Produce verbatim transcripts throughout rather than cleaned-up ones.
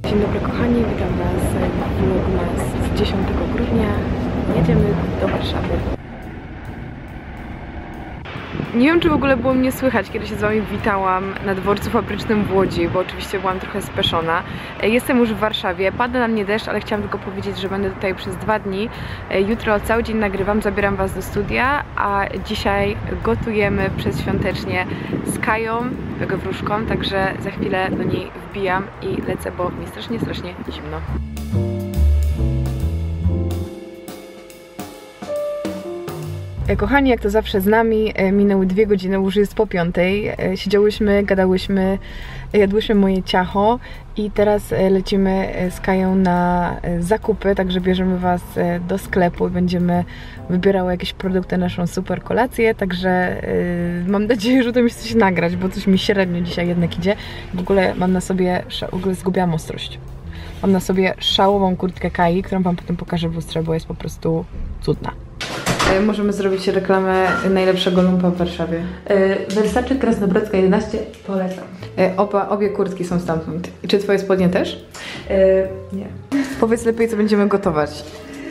Dzień dobry kochani, witam Was w vlogmas z dziesiątego grudnia. Jedziemy do Warszawy. Nie wiem, czy w ogóle było mnie słychać, kiedy się z Wami witałam na dworcu fabrycznym w Łodzi, bo oczywiście byłam trochę speszona. Jestem już w Warszawie, pada na mnie deszcz, ale chciałam tylko powiedzieć, że będę tutaj przez dwa dni. Jutro cały dzień nagrywam, zabieram Was do studia, a dzisiaj gotujemy przedświątecznie z Kają, wróżką, także za chwilę do niej wbijam i lecę, bo mi strasznie, strasznie zimno. Kochani, jak to zawsze z nami, minęły dwie godziny, już jest po piątej. Siedziałyśmy, gadałyśmy, jadłyśmy moje ciacho i teraz lecimy z Kają na zakupy, także bierzemy Was do sklepu i będziemy wybierały jakieś produkty na naszą super kolację, także yy, mam nadzieję, że to mi coś nagrać, bo coś mi średnio dzisiaj jednak idzie. W ogóle mam na sobie, w ogóle zgubiłam ostrość. Mam na sobie szałową kurtkę Kai, którą Wam potem pokażę w lustrze, bo jest po prostu cudna. Możemy zrobić reklamę najlepszego lumpa w Warszawie. Wersace Krasnobrodzka jedenaście, polecam. Oba, obie kurtki są stamtąd. Czy Twoje spodnie też? Nie. Powiedz lepiej, co będziemy gotować.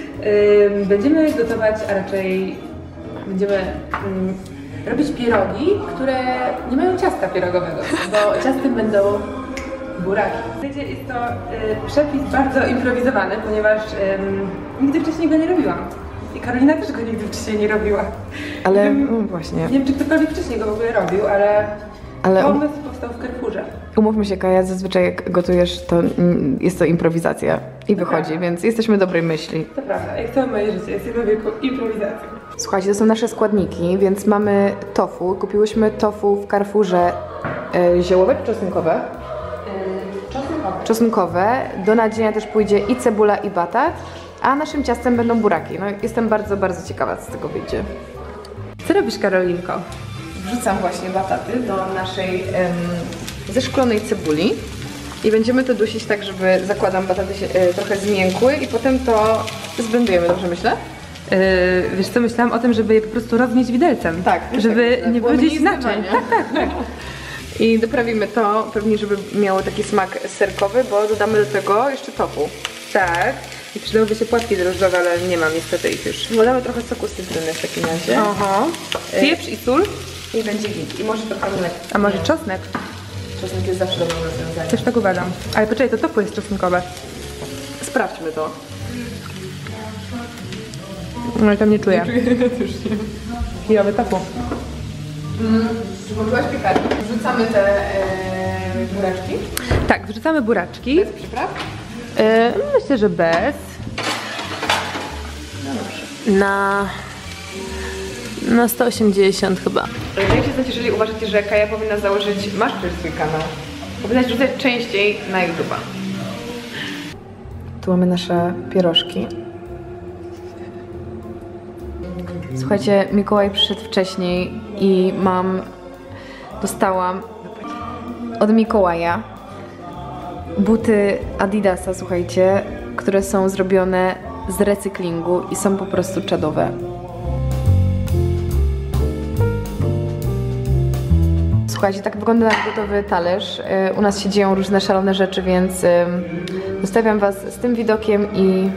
Będziemy gotować, a raczej będziemy um, robić pierogi, które nie mają ciasta pierogowego, bo ciastem będą buraki. Jest to y, przepis bardzo improwizowany, ponieważ y, nigdy wcześniej go nie robiłam. I Karolina też go nigdy wcześniej nie robiła. Ale nie wiem, no właśnie. Nie wiem, czy ktokolwiek wcześniej go w ogóle robił, ale, ale pomysł um... powstał w Carrefourze. Umówmy się, Kaja, zazwyczaj jak gotujesz, to jest to improwizacja i to wychodzi, prawda. Więc jesteśmy dobrej myśli. To prawda, jak całe moje życie jest jedną wielką improwizacją. Słuchajcie, to są nasze składniki, więc mamy tofu. Kupiłyśmy tofu w Carrefourze e, ziołowe czy czosnkowe? Yy, czosnkowe. Czosnkowe. Do nadzienia też pójdzie i cebula, i batat. A naszym ciastem będą buraki. No, jestem bardzo, bardzo ciekawa, co z tego wyjdzie. Co robisz, Karolinko? Wrzucam właśnie bataty do naszej em, zeszklonej cebuli i będziemy to dusić tak, żeby, zakładam, bataty się e, trochę zmiękły i potem to zblendujemy, dobrze myślę? Yy, wiesz co, myślałam o tym, żeby je po prostu rozgnieść widelcem. Tak. Żeby tak, nie było gdzieś naczyń. Tak, tak, tak. I doprawimy to, pewnie żeby miało taki smak serkowy, bo dodamy do tego jeszcze tofu. Tak. I przydałyby się płatki drożdżowe, ale nie mam niestety ich już. Dodamy trochę soku z cytryny w takim razie. Aha. Pieprz i sól. I będzie git. I może trochę mleka. A może czosnek? Czosnek jest zawsze dobrym rozwiązaniem. Też tak uważam. Ale poczekaj, to tofu jest czosnkowe. Sprawdźmy to. No ale tam nie czuję. Nie czuję też nie. Kijowy tofu. Mm, włączyłaś piekarnik. Wrzucamy te e, buraczki. Tak, wrzucamy buraczki. Bez przypraw? E, myślę, że bez. No dobrze. Na... Na sto osiemdziesiąt chyba. Dajcie znać, jeżeli uważacie, że Kaja powinna założyć, masz też swój kanał, powinnaś rzucać częściej na YouTube'a. Tu mamy nasze pierożki. Słuchajcie, Mikołaj przyszedł wcześniej i mam, dostałam od Mikołaja buty Adidasa, słuchajcie, które są zrobione z recyklingu i są po prostu czadowe. Słuchajcie, tak wygląda nasz gotowy talerz. U nas się dzieją różne szalone rzeczy, więc zostawiam Was z tym widokiem i...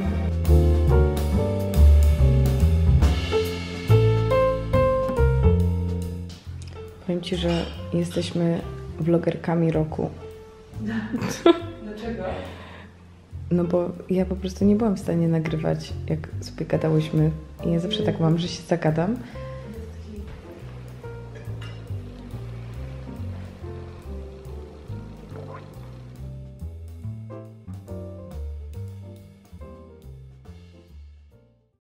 Powiem Ci, że jesteśmy vlogerkami roku. Dlaczego? No bo ja po prostu nie byłam w stanie nagrywać, jak sobie gadałyśmy. I ja zawsze tak mam, że się zagadam